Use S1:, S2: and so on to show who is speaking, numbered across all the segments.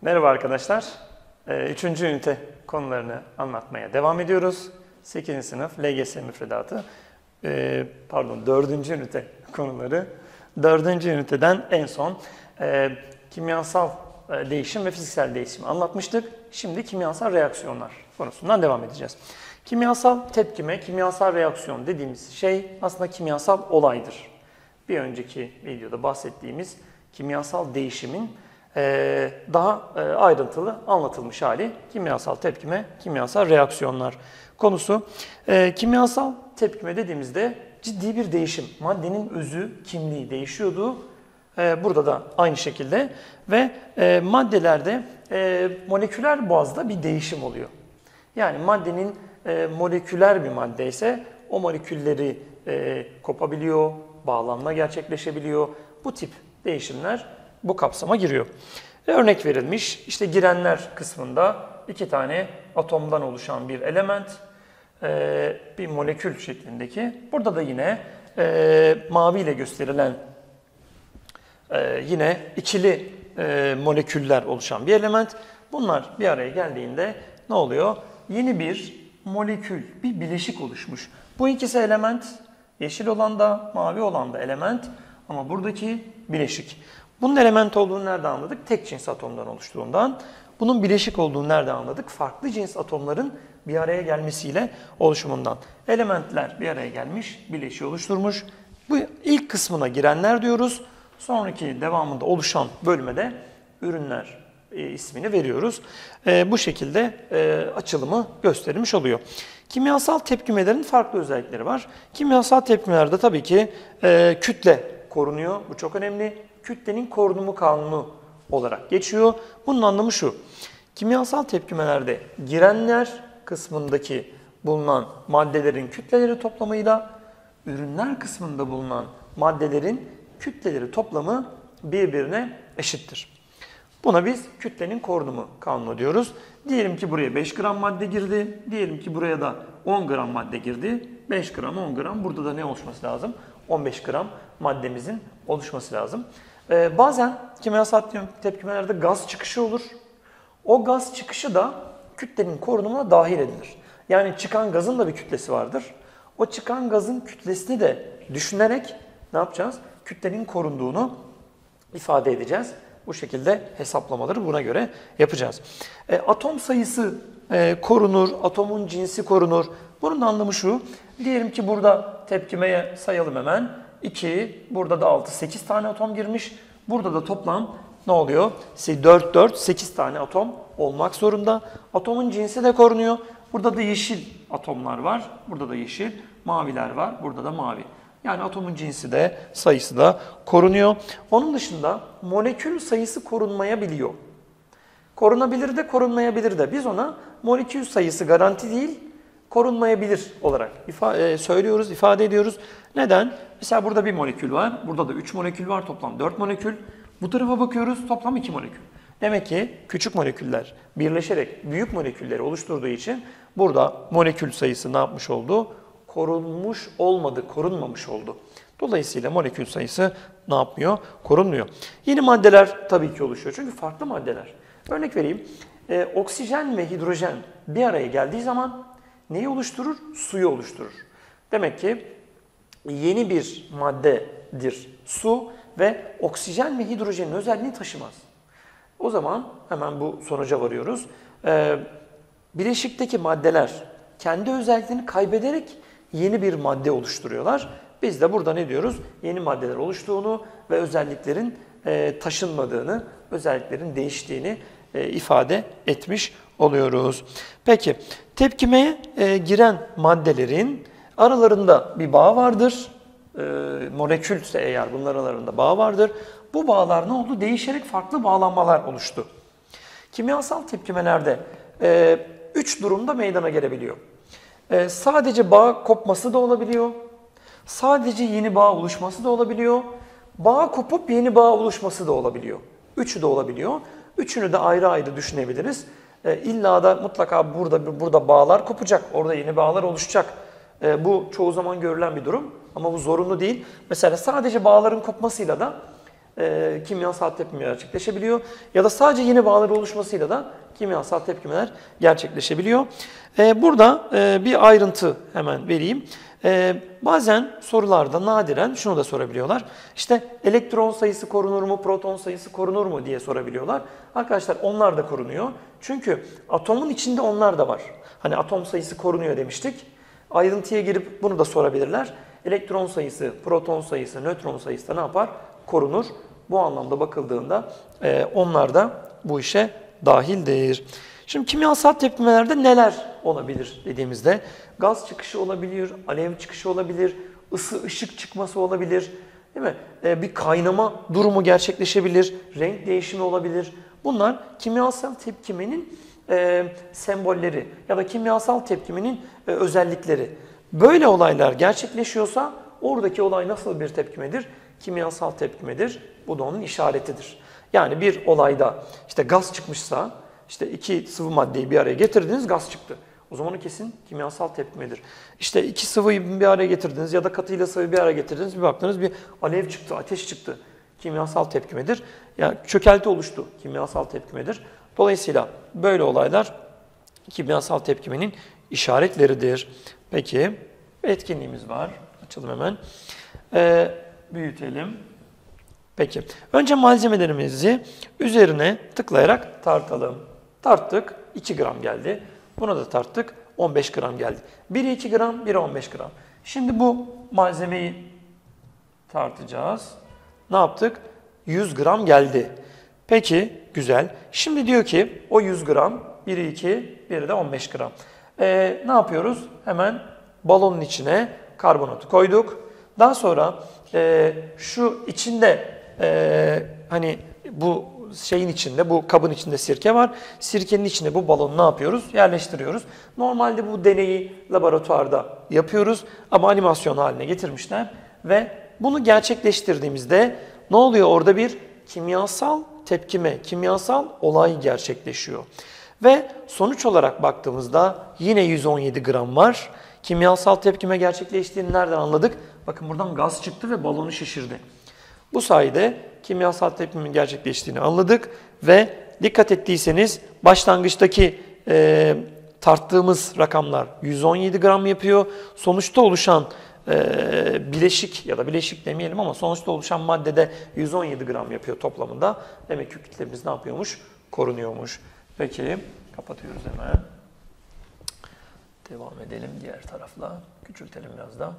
S1: Merhaba arkadaşlar. Üçüncü ünite konularını anlatmaya devam ediyoruz. 8. sınıf LGS müfredatı, dördüncü ünite konuları. Dördüncü üniteden en son kimyasal değişim ve fiziksel değişimi anlatmıştık. Şimdi kimyasal reaksiyonlar konusundan devam edeceğiz. Kimyasal tepkime, kimyasal reaksiyon dediğimiz şey aslında kimyasal olaydır. Bir önceki videoda bahsettiğimiz kimyasal değişimin daha ayrıntılı anlatılmış hali kimyasal tepkime, kimyasal reaksiyonlar konusu. Kimyasal tepkime dediğimizde ciddi bir değişim. Maddenin özü, kimliği değişiyordu. Burada da aynı şekilde ve maddelerde moleküler bazda bir değişim oluyor. Yani maddenin moleküler bir madde ise o molekülleri kopabiliyor, bağlanma gerçekleşebiliyor. Bu tip değişimler bu kapsama giriyor. Örnek verilmiş, işte girenler kısmında 2 tane atomdan oluşan bir element, bir molekül şeklindeki. Burada da yine mavi ile gösterilen yine ikili moleküller oluşan bir element. Bunlar bir araya geldiğinde ne oluyor? Yeni bir molekül, bir bileşik oluşmuş. Bu ikisi element, yeşil olan da mavi olan da element ama buradaki bileşik. Bunun element olduğunu nereden anladık? Tek cins atomdan oluştuğundan. Bunun bileşik olduğunu nereden anladık? Farklı cins atomların bir araya gelmesiyle oluşumundan. Elementler bir araya gelmiş, bileşiği oluşturmuş. Bu ilk kısmına girenler diyoruz. Sonraki devamında oluşan bölüme de ürünler ismini veriyoruz. Bu şekilde açılımı gösterilmiş oluyor. Kimyasal tepkimelerin farklı özellikleri var. Kimyasal tepkimelerde tabii ki kütle korunuyor. Bu çok önemli. Kütlenin korunumu kanunu olarak geçiyor. Bunun anlamı şu. Kimyasal tepkimelerde girenler kısmındaki bulunan maddelerin kütleleri toplamıyla ürünler kısmında bulunan maddelerin kütleleri toplamı birbirine eşittir. Buna biz kütlenin korunumu kanunu diyoruz. Diyelim ki buraya 5 gram madde girdi. Diyelim ki buraya da 10 gram madde girdi. 5 gram, 10 gram. Burada da ne oluşması lazım? 15 gram maddemizin oluşması lazım. Bazen kimyasal tepkimelerde gaz çıkışı olur. O gaz çıkışı da kütlenin korunumuna dahil edilir. Yani çıkan gazın da bir kütlesi vardır. O çıkan gazın kütlesini de düşünerek ne yapacağız? Kütlenin korunduğunu ifade edeceğiz. Bu şekilde hesaplamaları buna göre yapacağız. Atom sayısı korunur, atomun cinsi korunur. Bunun anlamı şu. Diyelim ki burada tepkimeye sayalım hemen. 2, burada da 6, 8 tane atom girmiş. Burada da toplam ne oluyor? 4, 8 tane atom olmak zorunda. Atomun cinsi de korunuyor. Burada da yeşil atomlar var. Burada da yeşil, maviler var. Burada da mavi. Yani atomun cinsi de sayısı da korunuyor. Onun dışında molekül sayısı korunmayabiliyor. Korunabilir de korunmayabilir de. Biz ona molekül sayısı garanti değil, korunmayabilir olarak söylüyoruz, ifade ediyoruz. Neden? Mesela burada bir molekül var. Burada da 3 molekül var. Toplam 4 molekül. Bu tarafa bakıyoruz. Toplam 2 molekül. Demek ki küçük moleküller birleşerek büyük molekülleri oluşturduğu için burada molekül sayısı ne yapmış oldu? Korunmuş olmadı, korunmamış oldu. Dolayısıyla molekül sayısı ne yapmıyor? Korunmuyor. Yeni maddeler tabii ki oluşuyor. Çünkü farklı maddeler. Örnek vereyim. Oksijen ve hidrojen bir araya geldiği zaman neyi oluşturur? Suyu oluşturur. Demek ki yeni bir maddedir su ve oksijen ve hidrojenin özelliğini taşımaz. O zaman hemen bu sonuca varıyoruz. Bileşikteki maddeler kendi özelliklerini kaybederek yeni bir madde oluşturuyorlar. Biz de burada ne diyoruz? Yeni maddeler oluştuğunu ve özelliklerin taşınmadığını, özelliklerin değiştiğini ifade etmiş oluyoruz. Peki, tepkimeye giren maddelerin aralarında bir bağ vardır. Molekülse eğer bunların aralarında bağ vardır. Bu bağlar ne oldu? Değişerek farklı bağlanmalar oluştu. Kimyasal tepkimelerde 3 durumda meydana gelebiliyor. Sadece bağ kopması da olabiliyor. Sadece yeni bağ oluşması da olabiliyor. Bağ kopup yeni bağ oluşması da olabiliyor. Üçü de olabiliyor. Üçünü de ayrı ayrı düşünebiliriz. İlla da mutlaka burada bağlar kopacak. Orada yeni bağlar oluşacak. Bu çoğu zaman görülen bir durum ama bu zorunlu değil. Mesela sadece bağların kopmasıyla da kimyasal tepkimeler gerçekleşebiliyor. Ya da sadece yeni bağlar oluşmasıyla da kimyasal tepkimeler gerçekleşebiliyor. Burada bir ayrıntı hemen vereyim. Bazen sorularda nadiren şunu da sorabiliyorlar. İşte elektron sayısı korunur mu, proton sayısı korunur mu diye sorabiliyorlar. Arkadaşlar onlar da korunuyor. Çünkü atomun içinde onlar da var. Hani atom sayısı korunuyor demiştik. Ayrıntıya girip bunu da sorabilirler. Elektron sayısı, proton sayısı, nötron sayısı da ne yapar? Korunur. Bu anlamda bakıldığında onlar da bu işe dahildir. Şimdi kimyasal tepkimelerde neler olabilir dediğimizde gaz çıkışı olabilir, alev çıkışı olabilir, ışık çıkması olabilir, değil mi? Bir kaynama durumu gerçekleşebilir, renk değişimi olabilir. Bunlar kimyasal tepkimenin sembolleri ya da kimyasal tepkimenin özellikleri. Böyle olaylar gerçekleşiyorsa oradaki olay nasıl bir tepkimedir? Kimyasal tepkimedir. Bu da onun işaretidir. Yani bir olayda işte gaz çıkmışsa, işte iki sıvı maddeyi bir araya getirdiniz, gaz çıktı. O zaman o kesin kimyasal tepkimedir. İşte iki sıvıyı bir araya getirdiniz ya da katıyla sıvıyı bir araya getirdiniz, bir baktınız bir alev çıktı, ateş çıktı. Kimyasal tepkimedir. Yani çökelti oluştu, kimyasal tepkimedir. Dolayısıyla böyle olaylar kimyasal tepkimenin işaretleridir. Peki, etkinliğimiz var. Açalım hemen. Büyütelim. Peki, önce malzemelerimizi üzerine tıklayarak tartalım. Tarttık, 2 gram geldi. Buna da tarttık, 15 gram geldi. Biri 2 gram, biri 15 gram. Şimdi bu malzemeyi tartacağız. Ne yaptık? 100 gram geldi. Peki, güzel. Şimdi diyor ki o 100 gram, biri 2, biri de 15 gram. Ne yapıyoruz? Hemen balonun içine karbonatı koyduk. Daha sonra şu içinde hani bu şeyin içinde, bu kabın içinde sirke var. Sirkenin içine bu balonu ne yapıyoruz? Yerleştiriyoruz. Normalde bu deneyi laboratuvarda yapıyoruz ama animasyon haline getirmişler ve bunu gerçekleştirdiğimizde ne oluyor? Orada bir kimyasal tepkime, kimyasal olay gerçekleşiyor. Ve sonuç olarak baktığımızda yine 117 gram var. Kimyasal tepkime gerçekleştiğini nereden anladık? Bakın buradan gaz çıktı ve balonu şişirdi. Bu sayede kimyasal tepkimin gerçekleştiğini anladık ve dikkat ettiyseniz başlangıçtaki tarttığımız rakamlar 117 gram yapıyor. Sonuçta oluşan bileşik ya da bileşik demeyelim ama sonuçta oluşan maddede 117 gram yapıyor toplamında. Demek ki kütlemiz ne yapıyormuş? Korunuyormuş. Peki kapatıyoruz hemen. Devam edelim diğer tarafla. Küçültelim biraz da.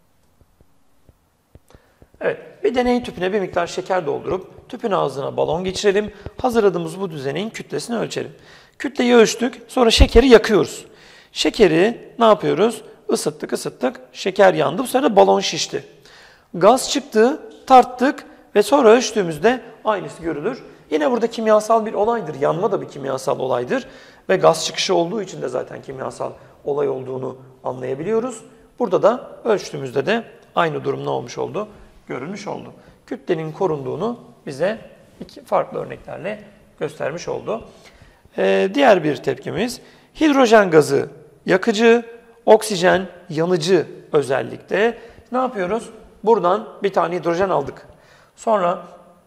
S1: Evet, bir deney tüpüne bir miktar şeker doldurup tüpün ağzına balon geçirelim. Hazırladığımız bu düzeneğin kütlesini ölçelim. Kütleyi ölçtük, sonra şekeri yakıyoruz. Şekeri ne yapıyoruz? Isıttık, ısıttık, şeker yandı. Bu sırada balon şişti. Gaz çıktı, tarttık ve sonra ölçtüğümüzde aynısı görülür. Yine burada kimyasal bir olaydır. Yanma da bir kimyasal olaydır. Ve gaz çıkışı olduğu için de zaten kimyasal olay olduğunu anlayabiliyoruz. Burada da ölçtüğümüzde de aynı durum ne olmuş oldu? Görülmüş oldu. Kütlenin korunduğunu bize iki farklı örneklerle göstermiş oldu. Diğer bir tepkimiz hidrojen gazı yakıcı, oksijen yanıcı özellikle. Ne yapıyoruz? Buradan bir tane hidrojen aldık. Sonra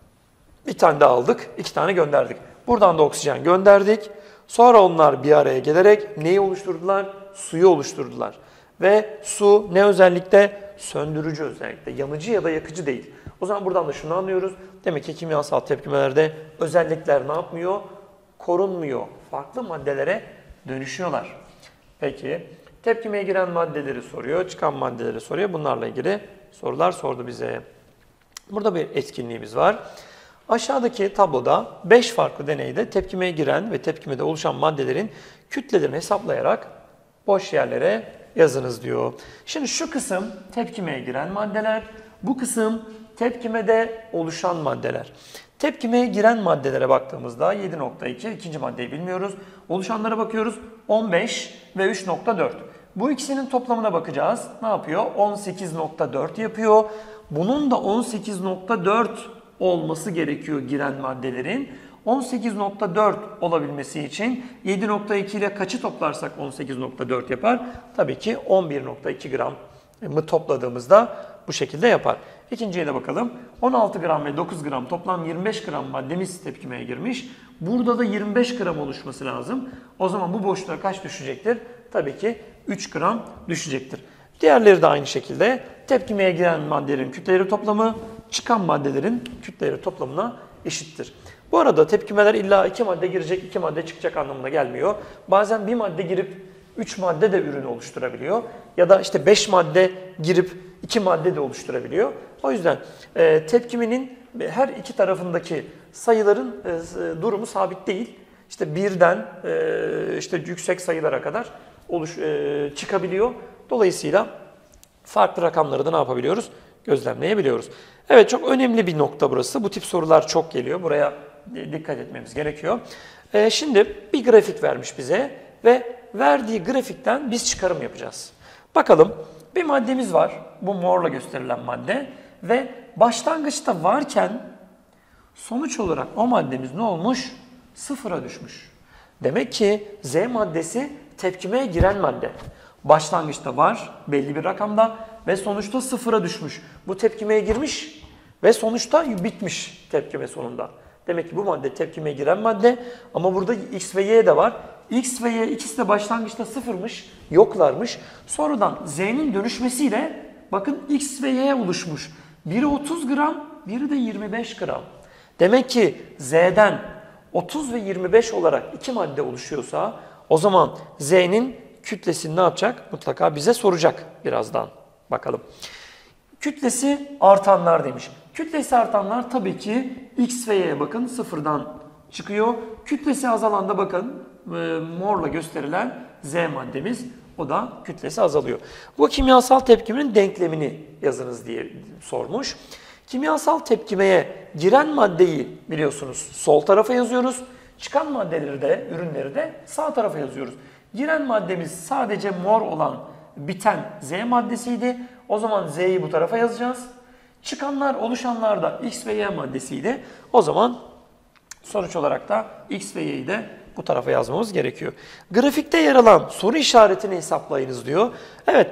S1: bir tane daha aldık, 2 tane gönderdik. Buradan da oksijen gönderdik. Sonra onlar bir araya gelerek neyi oluşturdular? Suyu oluşturdular. Ve su ne özellikle? Söndürücü özellikle. Yanıcı ya da yakıcı değil. O zaman buradan da şunu anlıyoruz. Demek ki kimyasal tepkimelerde özellikler ne yapmıyor? Korunmuyor. Farklı maddelere dönüşüyorlar. Peki, tepkimeye giren maddeleri soruyor, çıkan maddeleri soruyor. Bunlarla ilgili sorular sordu bize. Burada bir etkinliğimiz var. Aşağıdaki tabloda 5 farklı deneyde tepkimeye giren ve tepkimede oluşan maddelerin kütlelerini hesaplayarak boş yerlere yazınız diyor. Şimdi şu kısım tepkimeye giren maddeler, bu kısım tepkimede oluşan maddeler. Tepkimeye giren maddelere baktığımızda 7.2, ikinci maddeyi bilmiyoruz. Oluşanlara bakıyoruz 15 ve 3.4. Bu ikisinin toplamına bakacağız. Ne yapıyor? 18.4 yapıyor. Bunun da 18.4 olması gerekiyor giren maddelerin. 18.4 olabilmesi için 7.2 ile kaçı toplarsak 18.4 yapar? Tabii ki 11.2 gramı topladığımızda bu şekilde yapar. İkinciye de bakalım. 16 gram ve 9 gram toplam 25 gram maddemiz tepkimeye girmiş. Burada da 25 gram oluşması lazım. O zaman bu boşluğa kaç düşecektir? Tabii ki 3 gram düşecektir. Diğerleri de aynı şekilde tepkimeye giren maddelerin kütleleri toplamı çıkan maddelerin kütleleri toplamına eşittir. Bu arada tepkimeler illa 2 madde girecek, 2 madde çıkacak anlamına gelmiyor. Bazen bir madde girip 3 madde de ürünü oluşturabiliyor. Ya da işte 5 madde girip 2 madde de oluşturabiliyor. O yüzden tepkiminin her iki tarafındaki sayıların durumu sabit değil. İşte birden işte yüksek sayılara kadar çıkabiliyor. Dolayısıyla farklı rakamları da ne yapabiliyoruz? Gözlemleyebiliyoruz. Evet, çok önemli bir nokta burası. Bu tip sorular çok geliyor. Buraya dikkat etmemiz gerekiyor. Şimdi bir grafik vermiş bize ve verdiği grafikten biz çıkarım yapacağız. Bakalım, bir maddemiz var. Bu morla gösterilen madde ve başlangıçta varken sonuç olarak o maddemiz ne olmuş? Sıfıra düşmüş. Demek ki Z maddesi tepkimeye giren madde. Başlangıçta var belli bir rakamda ve sonuçta sıfıra düşmüş. Bu tepkimeye girmiş ve sonuçta bitmiş tepkime sonunda. Demek ki bu madde tepkimeye giren madde ama burada X ve Y de var. X ve Y ikisi de başlangıçta sıfırmış, yoklarmış. Sonradan Z'nin dönüşmesiyle bakın X ve Y oluşmuş. Biri 30 gram, biri de 25 gram. Demek ki Z'den 30 ve 25 olarak iki madde oluşuyorsa o zaman Z'nin kütlesini ne yapacak? Mutlaka bize soracak birazdan. Bakalım. Kütlesi artanlar demiş. Kütlesi artanlar tabii ki X ve Y'ye bakın sıfırdan çıkıyor. Kütlesi azalan da bakın morla gösterilen Z maddemiz, o da kütlesi azalıyor. Bu kimyasal tepkimenin denklemini yazınız diye sormuş. Kimyasal tepkimeye giren maddeyi biliyorsunuz sol tarafa yazıyoruz. Çıkan maddeleri de, ürünleri de sağ tarafa yazıyoruz. Giren maddemiz sadece mor olan biten Z maddesiydi. O zaman Z'yi bu tarafa yazacağız. Çıkanlar, oluşanlar da X ve Y maddesiydi. O zaman sonuç olarak da X ve Y'yi de bu tarafa yazmamız gerekiyor. Grafikte yer alan soru işaretini hesaplayınız diyor. Evet,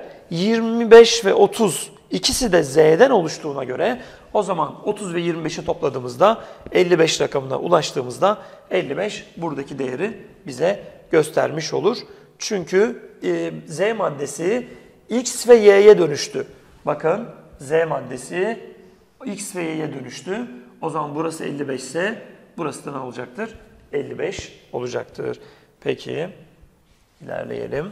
S1: 25 ve 30 ikisi de Z'den oluştuğuna göre o zaman 30 ve 25'i topladığımızda 55 rakamına ulaştığımızda 55 buradaki değeri bize göstermiş olur. Çünkü Z maddesi X ve Y'ye dönüştü. Bakın Z maddesi X ve Y'ye dönüştü. O zaman burası 55 ise burası da ne olacaktır? 55 olacaktır. Peki ilerleyelim.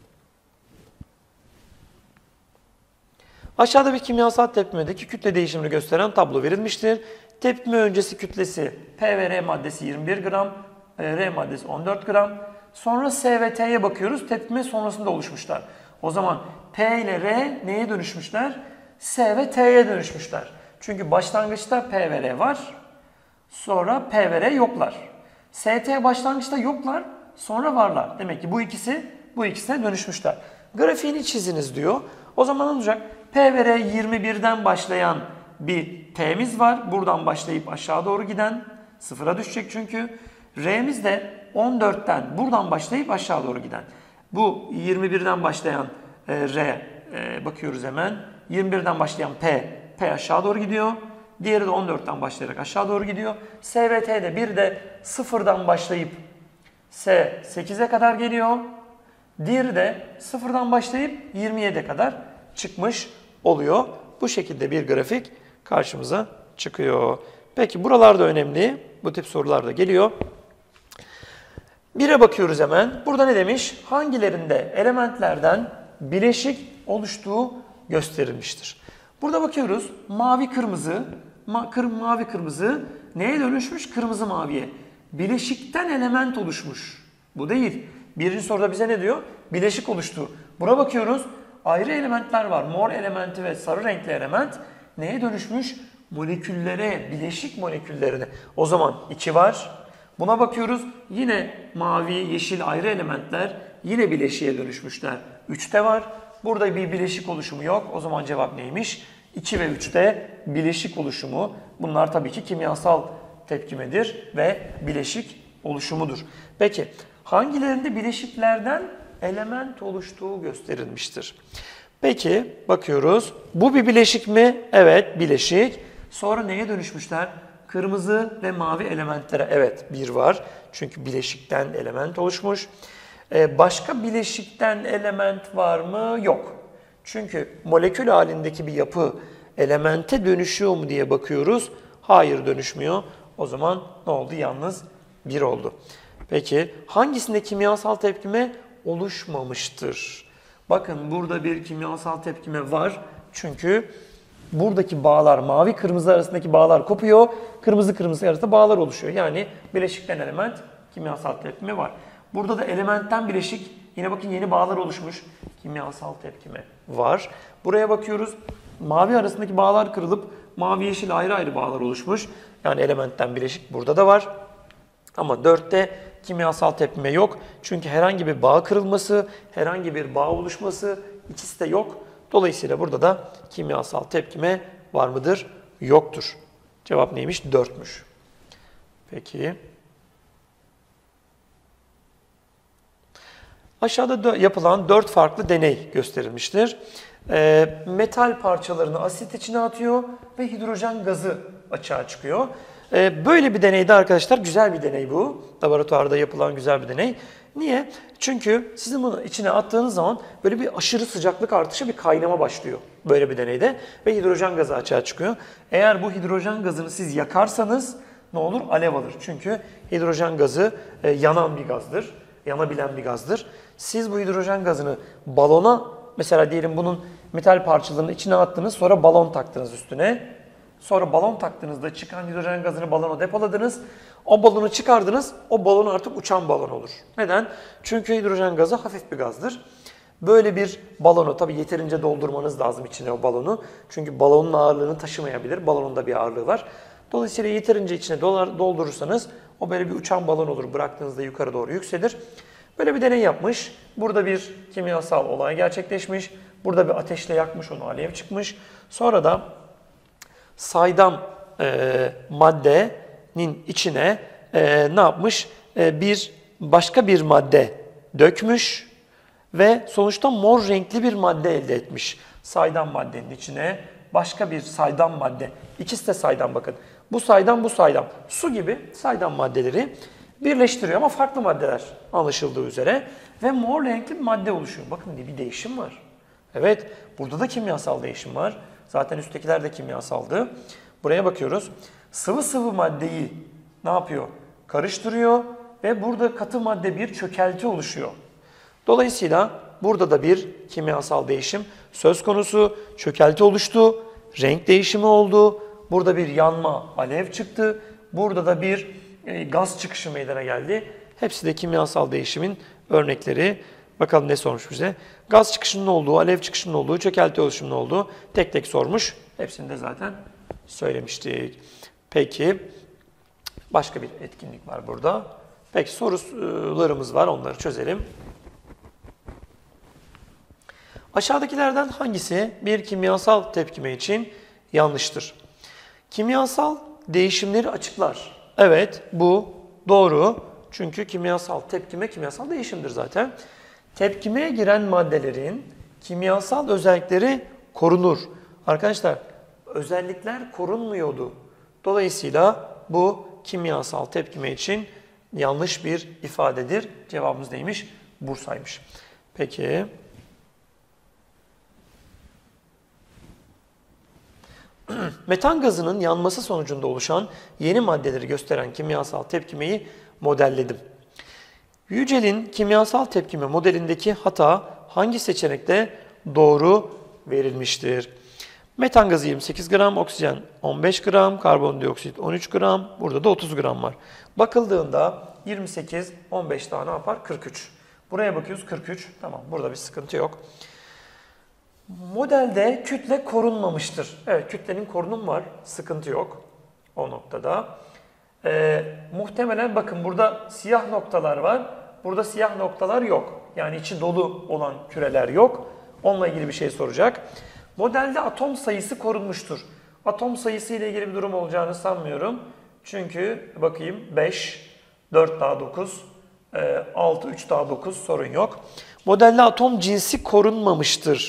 S1: Aşağıda bir kimyasal tepkimedeki kütle değişimini gösteren tablo verilmiştir. Tepkime öncesi kütlesi P ve R maddesi 21 gram, R maddesi 14 gram. Sonra S ve T'ye bakıyoruz. Tepkime sonrasında oluşmuşlar. O zaman P ile R neye dönüşmüşler? S ve T'ye dönüşmüşler. Çünkü başlangıçta P ve R var. Sonra P ve R yoklar. S, T başlangıçta yoklar. Sonra varlar. Demek ki bu ikisine dönüşmüşler. Grafiğini çiziniz diyor. O zaman ne olacak? P ve R 21'den başlayan bir P'miz var. Buradan başlayıp aşağı doğru giden. Sıfıra düşecek çünkü. R'miz de 14'ten buradan başlayıp aşağı doğru giden. Bu 21'den başlayan R bakıyoruz hemen. 21'den başlayan P aşağı doğru gidiyor. Diğeri de 14'ten başlayarak aşağı doğru gidiyor. S ve T'de bir de 0'dan başlayıp S 8'e kadar geliyor. Diğeri de 0'dan başlayıp 27'ye kadar çıkmış oluyor. Bu şekilde bir grafik karşımıza çıkıyor. Peki buralarda önemli. Bu tip sorular da geliyor. 1'e bakıyoruz hemen. Burada ne demiş? Hangilerinde elementlerden bileşik oluştuğu gösterilmiştir. Burada bakıyoruz. Mavi kırmızı, mavi kırmızı neye dönüşmüş? Kırmızı maviye. Bileşikten element oluşmuş. Bu değil. Birinci soruda bize ne diyor? Bileşik oluştu. Buna bakıyoruz. Ayrı elementler var. Mor elementi ve sarı renkli element neye dönüşmüş? Moleküllere, bileşik moleküllerine. O zaman 2 var. Buna bakıyoruz. Yine mavi, yeşil ayrı elementler yine bileşiğe dönüşmüşler. 3'te var. Burada bir bileşik oluşumu yok. O zaman cevap neymiş? 2 ve 3'te bileşik oluşumu. Bunlar tabii ki kimyasal tepkimedir ve bileşik oluşumudur. Peki hangilerinde bileşiklerden element oluştuğu gösterilmiştir? Peki bakıyoruz. Bu bir bileşik mi? Evet, bileşik. Sonra neye dönüşmüşler? Kırmızı ve mavi elementlere. Evet, bir var. Çünkü bileşikten element oluşmuş. Başka bileşikten element var mı? Yok. Çünkü molekül halindeki bir yapı elemente dönüşüyor mu diye bakıyoruz. Hayır, dönüşmüyor. O zaman ne oldu? Yalnız bir oldu. Peki hangisinde kimyasal tepkime oluşmamıştır? Bakın burada bir kimyasal tepkime var. Çünkü buradaki bağlar, mavi kırmızı arasındaki bağlar kopuyor. Kırmızı kırmızı arasında bağlar oluşuyor. Yani bileşikten element, kimyasal tepkime var. Burada da elementten bileşik, yine bakın yeni bağlar oluşmuş. Kimyasal tepkime var. Buraya bakıyoruz. Mavi arasındaki bağlar kırılıp mavi yeşil ayrı ayrı bağlar oluşmuş. Yani elementten bileşik burada da var. Ama 4'te kimyasal tepkime yok. Çünkü herhangi bir bağ kırılması, herhangi bir bağ oluşması ikisi de yok. Dolayısıyla burada da kimyasal tepkime var mıdır? Yoktur. Cevap neymiş? 4'müş. Peki. Aşağıda yapılan 4 farklı deney gösterilmiştir. Metal parçalarını asit içine atıyor ve hidrojen gazı açığa çıkıyor. Böyle bir deneyde arkadaşlar, güzel bir deney bu. Laboratuvarda yapılan güzel bir deney. Niye? Çünkü sizin bunu içine attığınız zaman böyle bir aşırı sıcaklık artışı, bir kaynama başlıyor böyle bir deneyde ve hidrojen gazı açığa çıkıyor. Eğer bu hidrojen gazını siz yakarsanız ne olur? Alev alır. Çünkü hidrojen gazı yanan bir gazdır, yanabilen bir gazdır. Siz bu hidrojen gazını balona, mesela diyelim bunun metal parçalarını içine attınız, sonra balon taktınız üstüne. Sonra balon taktığınızda çıkan hidrojen gazını balona depoladınız. O balonu çıkardınız, o balon artık uçan balon olur. Neden? Çünkü hidrojen gazı hafif bir gazdır. Böyle bir balonu tabii yeterince doldurmanız lazım içine o balonu. Çünkü balonun ağırlığını taşımayabilir. Balonun da bir ağırlığı var. Dolayısıyla yeterince içine doldurursanız o böyle bir uçan balon olur. Bıraktığınızda yukarı doğru yükselir. Böyle bir deney yapmış. Burada bir kimyasal olay gerçekleşmiş. Burada bir ateşle yakmış onu, alev çıkmış. Sonra da saydam maddenin içine ne yapmış? Başka bir madde dökmüş ve sonuçta mor renkli bir madde elde etmiş. Saydam maddenin içine başka bir saydam madde. İkisi de saydam bakın. Bu saydam, bu saydam. Su gibi saydam maddeleri birleştiriyor ama farklı maddeler anlaşıldığı üzere. Ve mor renkli bir madde oluşuyor. Bakın bir değişim var. Evet, burada da kimyasal değişim var. Zaten üsttekiler de kimyasaldı. Buraya bakıyoruz. Sıvı sıvı maddeyi ne yapıyor? Karıştırıyor ve burada katı madde bir çökelti oluşuyor. Dolayısıyla burada da bir kimyasal değişim söz konusu. Çökelti oluştu, renk değişimi oldu. Burada bir yanma, alev çıktı. Burada da bir gaz çıkışı meydana geldi. Hepsi de kimyasal değişimin örnekleri. Bakalım ne sormuş bize? Gaz çıkışının olduğu, alev çıkışının olduğu, çökelti oluşumunun olduğu tek tek sormuş. Hepsini de zaten söylemiştik. Peki, başka bir etkinlik var burada. Peki sorularımız var, onları çözelim. Aşağıdakilerden hangisi bir kimyasal tepkime için yanlıştır? Kimyasal değişimleri açıklar. Evet, bu doğru. Çünkü kimyasal tepkime kimyasal değişimdir zaten. Tepkimeye giren maddelerin kimyasal özellikleri korunur. Arkadaşlar, özellikler korunmuyordu. Dolayısıyla bu kimyasal tepkime için yanlış bir ifadedir. Cevabımız neymiş? Bursa'ymış. Peki. Metan gazının yanması sonucunda oluşan yeni maddeleri gösteren kimyasal tepkimeyi modelledim. Yücel'in kimyasal tepkime modelindeki hata hangi seçenekte doğru verilmiştir? Metan gazı 28 gram, oksijen 15 gram, karbondioksit 13 gram, burada da 30 gram var. Bakıldığında 28, 15 daha ne yapar? 43. Buraya bakıyoruz 43. Tamam, burada bir sıkıntı yok. Modelde kütle korunmamıştır. Evet, kütlenin korunumu var. Sıkıntı yok o noktada. Muhtemelen bakın burada siyah noktalar var. Burada siyah noktalar yok. Yani içi dolu olan küreler yok. Onunla ilgili bir şey soracak. Modelde atom sayısı korunmuştur. Atom sayısı ile ilgili bir durum olacağını sanmıyorum. Çünkü bakayım 5, 4 daha 9, 6, 3 daha 9 sorun yok. Modelde atom cinsi korunmamıştır.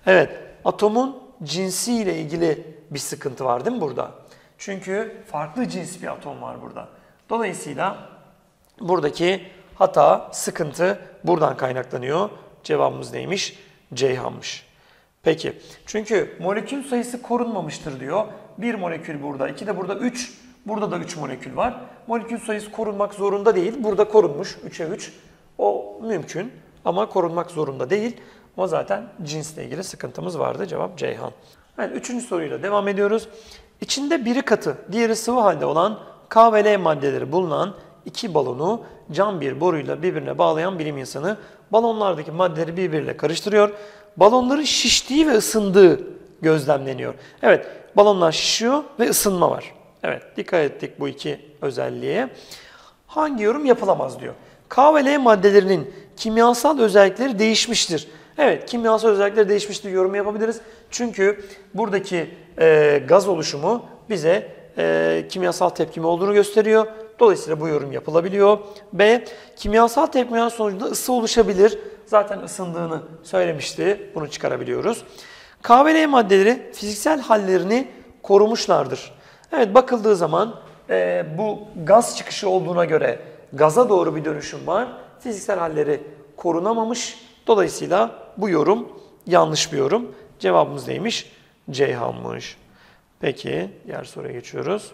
S1: Evet, atomun cinsiyle ilgili bir sıkıntı var değil mi burada? Çünkü farklı cins bir atom var burada. Dolayısıyla buradaki hata, sıkıntı buradan kaynaklanıyor. Cevabımız neymiş? Ceyhan'mış. Peki, çünkü molekül sayısı korunmamıştır diyor. Bir molekül burada, iki de burada, 3. Burada da 3 molekül var. Molekül sayısı korunmak zorunda değil. Burada korunmuş 3'e 3. O mümkün ama korunmak zorunda değil. Ama zaten cinsle ilgili sıkıntımız vardı. Cevap Ceyhan. Evet, 3. soruyla devam ediyoruz. İçinde biri katı, diğeri sıvı halde olan K ve L maddeleri bulunan iki balonu cam bir boruyla birbirine bağlayan bilim insanı balonlardaki maddeleri birbiriyle karıştırıyor. Balonların şiştiği ve ısındığı gözlemleniyor. Evet, balonlar şişiyor ve ısınma var. Evet, dikkat ettik bu iki özelliğe. Hangi yorum yapılamaz diyor. K ve L maddelerinin kimyasal özellikleri değişmiştir. Evet, kimyasal özellikleri değişmiştir yorum yapabiliriz. Çünkü buradaki gaz oluşumu bize kimyasal tepkime olduğunu gösteriyor. Dolayısıyla bu yorum yapılabiliyor. B, kimyasal tepkimeler sonucunda ısı oluşabilir. Zaten ısındığını söylemişti. Bunu çıkarabiliyoruz. K ve L maddeleri fiziksel hallerini korumuşlardır. Evet, bakıldığı zaman bu gaz çıkışı olduğuna göre gaza doğru bir dönüşüm var. Fiziksel halleri korunamamış. Dolayısıyla bu yorum yanlış bir yorum. Cevabımız neymiş? Ceyhan'mış. Peki, diğer soruya geçiyoruz.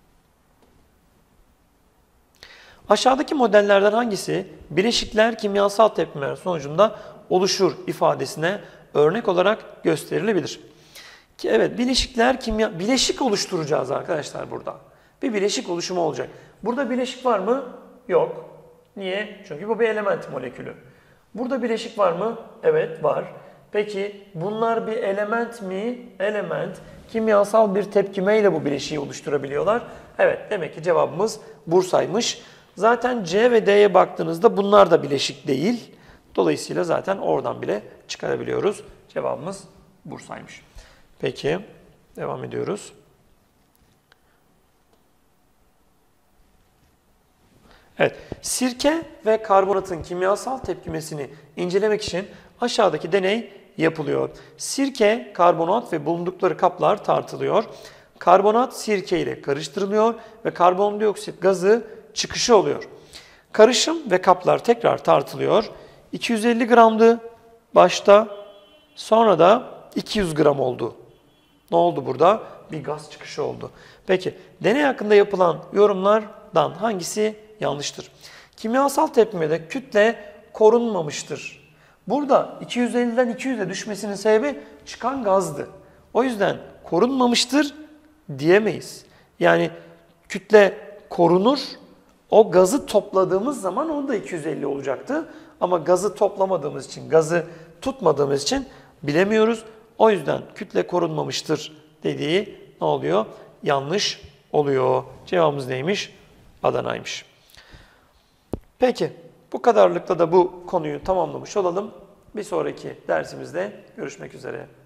S1: Aşağıdaki modellerden hangisi bileşikler kimyasal tepkimeler sonucunda oluşur ifadesine örnek olarak gösterilebilir? Ki evet, bileşik oluşturacağız arkadaşlar burada. Bir bileşik oluşumu olacak. Burada bileşik var mı? Yok. Niye? Çünkü bu bir element molekülü. Burada bileşik var mı? Evet, var. Peki bunlar bir element mi? Element. Kimyasal bir tepkimeyle bu bileşiği oluşturabiliyorlar. Evet, demek ki cevabımız Bursa'ymış. Zaten C ve D'ye baktığınızda bunlar da bileşik değil. Dolayısıyla zaten oradan bile çıkarabiliyoruz. Cevabımız Bursa'ymış. Peki, devam ediyoruz. Evet, sirke ve karbonatın kimyasal tepkimesini incelemek için aşağıdaki deney yapılıyor. Sirke, karbonat ve bulundukları kaplar tartılıyor. Karbonat sirke ile karıştırılıyor ve karbondioksit gazı çıkışı oluyor. Karışım ve kaplar tekrar tartılıyor. 250 gramdı başta, sonra da 200 gram oldu. Ne oldu burada? Bir gaz çıkışı oldu. Peki, deney hakkında yapılan yorumlardan hangisi yanlıştır? Kimyasal tepkimede kütle korunmamıştır. Burada 250'den 200'e düşmesinin sebebi çıkan gazdı. O yüzden korunmamıştır diyemeyiz. Yani kütle korunur, o gazı topladığımız zaman onda 250 olacaktı. Ama gazı toplamadığımız için, gazı tutmadığımız için bilemiyoruz. O yüzden kütle korunmamıştır dediği ne oluyor? Yanlış oluyor. Cevabımız neymiş? Adana'ymış. Peki, bu kadarlıkla da bu konuyu tamamlamış olalım. Bir sonraki dersimizde görüşmek üzere.